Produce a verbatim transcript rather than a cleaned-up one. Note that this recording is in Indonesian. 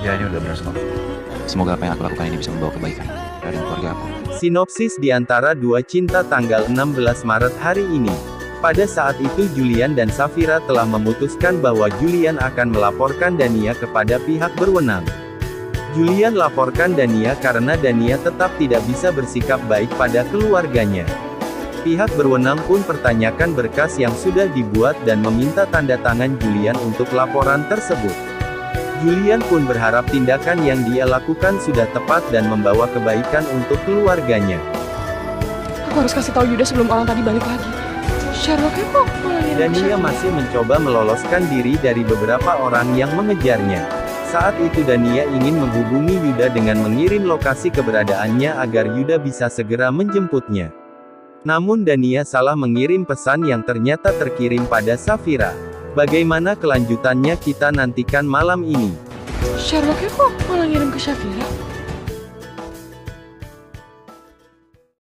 Ya, ini udah benar semua. Semoga apa yang aku lakukan ini bisa membawa kebaikan dan keluarga aku. Sinopsis di antara dua cinta tanggal enam belas Maret hari ini. Pada saat itu Julian dan Safira telah memutuskan bahwa Julian akan melaporkan Dania kepada pihak berwenang. Julian laporkan Dania karena Dania tetap tidak bisa bersikap baik pada keluarganya. Pihak berwenang pun pertanyakan berkas yang sudah dibuat dan meminta tanda tangan Julian untuk laporan tersebut. Julian pun berharap tindakan yang dia lakukan sudah tepat dan membawa kebaikan untuk keluarganya. Aku harus kasih tahu Yuda sebelum orang tadi balik lagi. Sherlocknya kok malah ngirim ke Dania Shafira? masih mencoba meloloskan diri dari beberapa orang yang mengejarnya. Saat itu Dania ingin menghubungi Yuda dengan mengirim lokasi keberadaannya agar Yuda bisa segera menjemputnya. Namun Dania salah mengirim pesan yang ternyata terkirim pada Safira. Bagaimana kelanjutannya kita nantikan malam ini. Sherlocknya kok malah ngirim ke Shafira?